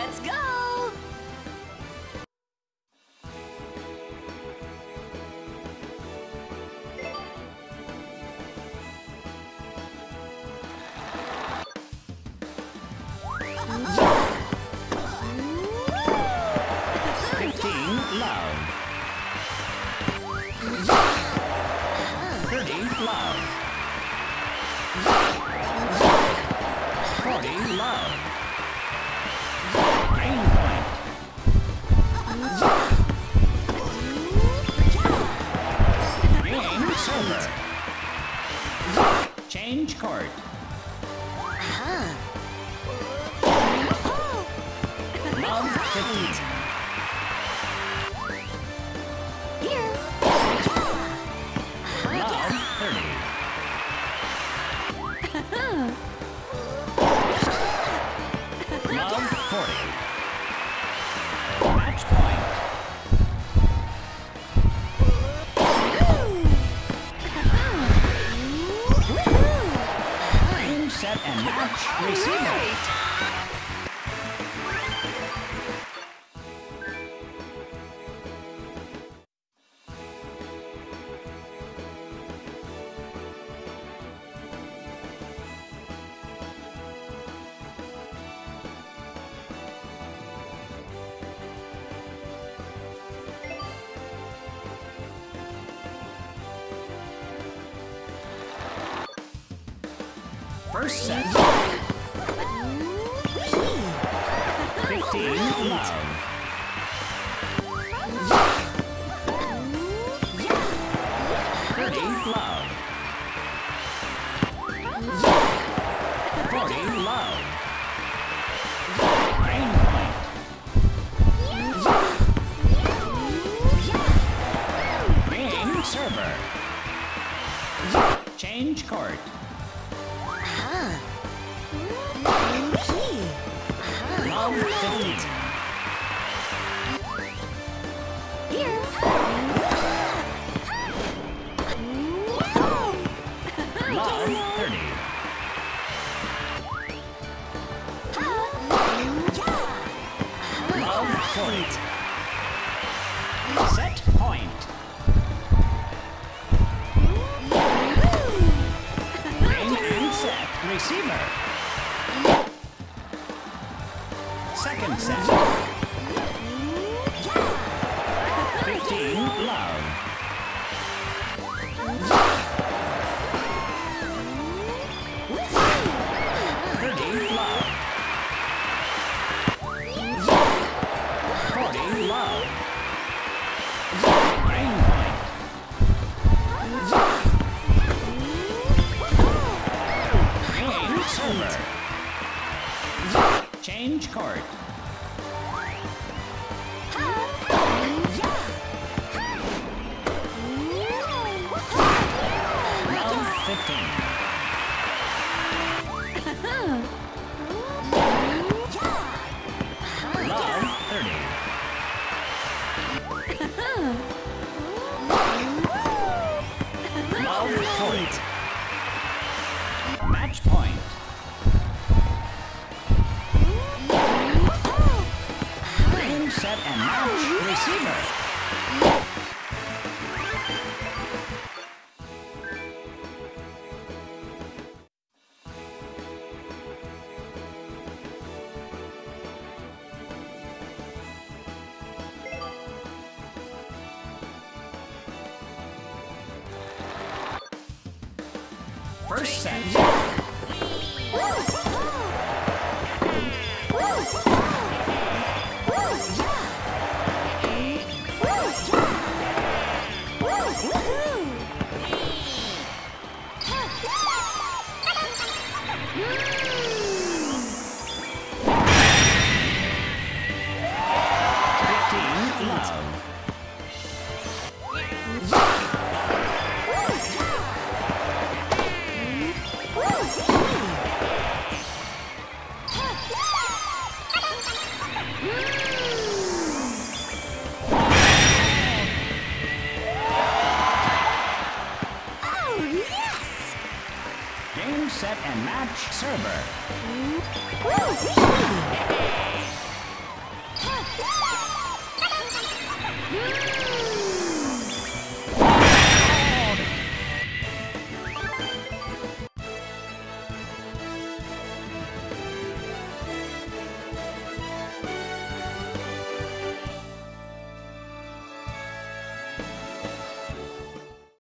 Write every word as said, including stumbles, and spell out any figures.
Let's go! Fifteen love. Thirty love. Forty love. Green point. Green silver. Change court. Love fifteen. Love thirty. Love forty. Match point. Game, set, and match. Receiver. First set. Fifteen love. Thirty love. Forty love. Rain point. Game server. Change court. Love fifteen. Love thirty. Love forty. Set point. Ring and set. Receiver. Second set. Fifteen love. Thirty love. Forty love. Rain point. Game server. Change court. Love fifteen. Love thirty. Love forty. Match point. Game, set, and match. Receiver. First set. Fifteen love. Game, set, and match server.